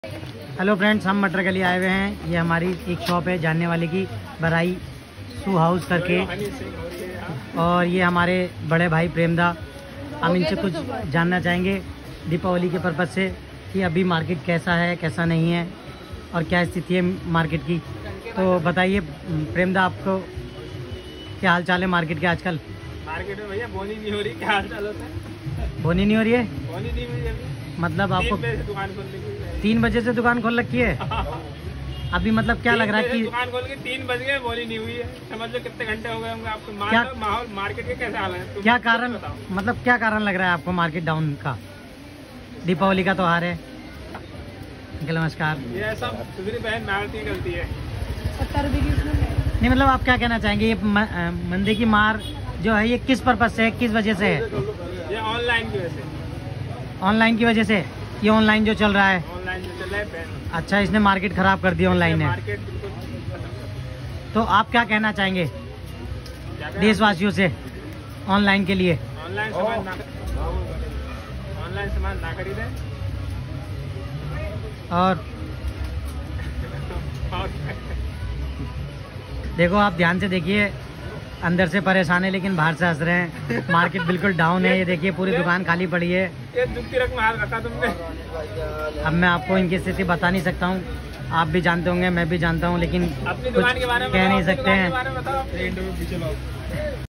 Hello friends, हम मटर गली आए हुए हैं। ये हमारी एक शॉप है जानने वाले की, बराई शू हाउस करके। और ये हमारे बड़े भाई प्रेमदा, हम इनसे कुछ जानना चाहेंगे दीपावली के पर्पज़ से कि अभी मार्केट कैसा है, कैसा नहीं है और क्या स्थिति है मार्केट की। तो बताइए प्रेमदा, आपको क्या हाल चाल है मार्केट के आजकल? मार्केट में भैया बोनी नहीं हो रही, क्या हाल चाल होता है? बोनी नहीं हो रही है? बोनी नहीं हुई अभी। मतलब आपको 3 बजे से दुकान खोल रही 3 बजे से दुकान खोल रखी है? अभी मतलब क्या लग रहा है कि दुकान खोल के 3 बज गए, बोनी नहीं हुई है। समझ लो कितने घंटे हो गए होंगे आपको। माहौल मार्केट के कैसे हाल है? क्या कारण, मतलब क्या कारण लग रहा है आपको मार्केट डाउन का? दीपावली का त्योहार है। अंकल नमस्कार। ये सब सुधरी बहन मारती गलती है। नहीं, मतलब आप क्या कहना चाहेंगे, ये मंदी की मार जो है ये किस पर्पज से है, किस वजह से है? ये ऑनलाइन की वजह से। ऑनलाइन की वजह से? ये ऑनलाइन जो चल रहा है, ऑनलाइन जो चल रहा है बहन। अच्छा, इसने मार्केट खराब कर दी ऑनलाइन ने। मार्केट बिल्कुल खत्म। तो आप क्या कहना चाहेंगे क्या करें? देशवासियों से ऑनलाइन के लिए? ऑनलाइन सामान ना खरीदें। और देखो, आप ध्यान से देखिए, अंदर से परेशान है लेकिन बाहर से हंस रहे हैं। मार्केट बिल्कुल डाउन है। ये देखिए पूरी दुकान खाली पड़ी है। ये दुख की रकम हाल रखा तुमने। अब मैं आपको इनकी स्थिति बता नहीं सकता हूँ, आप भी जानते होंगे, मैं भी जानता हूँ, लेकिन अपनी कुछ दुकान के बारे में कह नहीं बताओ, सकते अपनी दुकान के बारे में बताओ। हैं।